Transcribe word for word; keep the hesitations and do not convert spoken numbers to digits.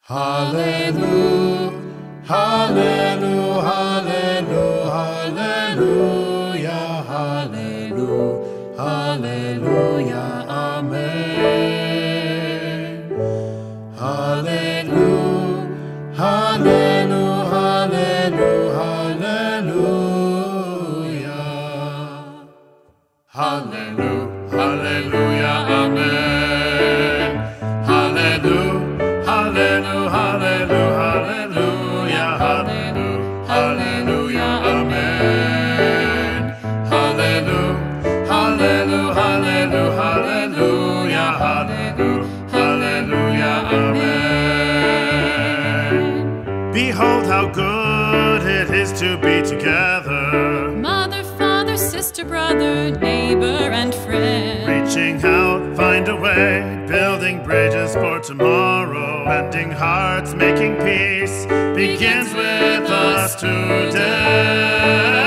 Hallelujah, hallelujah, hallelujah, hallelujah, hallelujah, amen. Hallelujah, hallelujah, hallelujah, hallelujah, hallelujah, hallelujah, amen. Hallelujah. Hallelujah, hallelujah, hallelujah, hallelujah, amen. Hallelujah, hallelujah, hallelujah, hallelujah, hallelujah, hallelujah, amen. Behold how good it is to be together. Mother, father, sister, brother, neighbor, and friend. Reaching out, find a way, building bridges for tomorrow. Mending hearts, making peace, begins with us today.